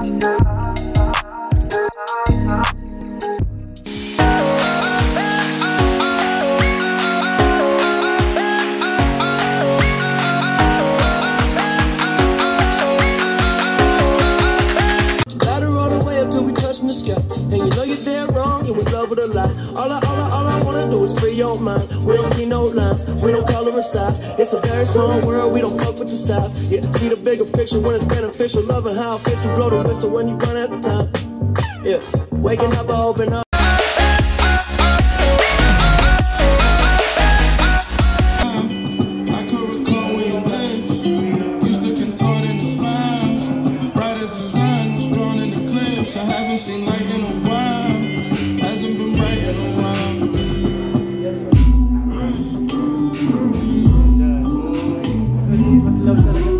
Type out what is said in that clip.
And you know you're dead wrong, you in love with a lie. All I wanna do is free your mind. We don't see no lines, we don't color inside. It's a very small world, we don't fuck with the size. Yeah, see the bigger picture when it's beneficial. Loving how it fits you, blow the whistle when you run out of time. Yeah, waking up, I open up. I haven't seen light in a while, hasn't been bright in a while.